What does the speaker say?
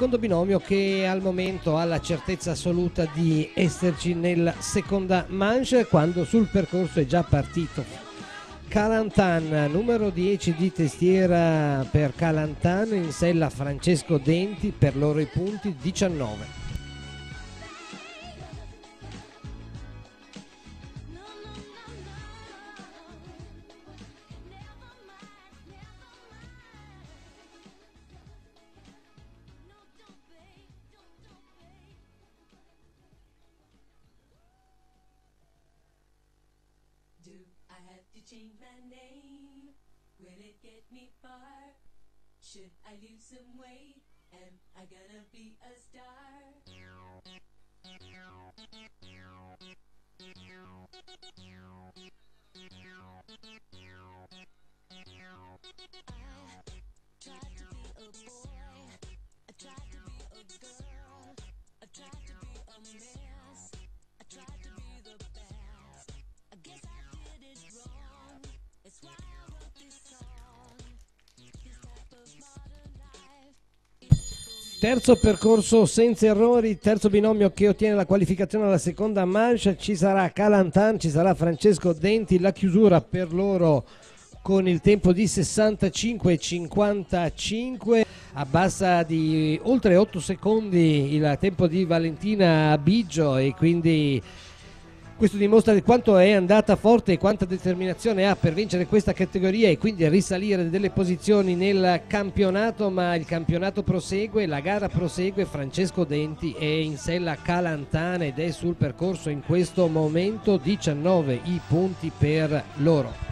secondo binomio che al momento ha la certezza assoluta di esserci nella seconda manche, quando sul percorso è già partito Calantan, numero 10 di testiera per Calantan, in sella Francesco Denti, per loro i punti 19. Change my name, will it get me far? Should I lose some weight? Am I gonna be a star? I tried to be a boy, I tried to be a girl, I tried to be a mess, I tried to be the best. I guess I did it wrong. That's why I wrote this song. This type of modern life. Terzo percorso senza errori, terzo binomio che ottiene la qualificazione alla seconda manche. Ci sarà Calantan, ci sarà Francesco Denti, la chiusura per loro con il tempo di 65,55, abbassa di oltre 8 secondi il tempo di Valentina Biggio, e quindi questo dimostra quanto è andata forte e quanta determinazione ha per vincere questa categoria e quindi risalire delle posizioni nel campionato. Ma il campionato prosegue, la gara prosegue, Francesco Denti è in sella Calantan ed è sul percorso in questo momento, 19 i punti per loro.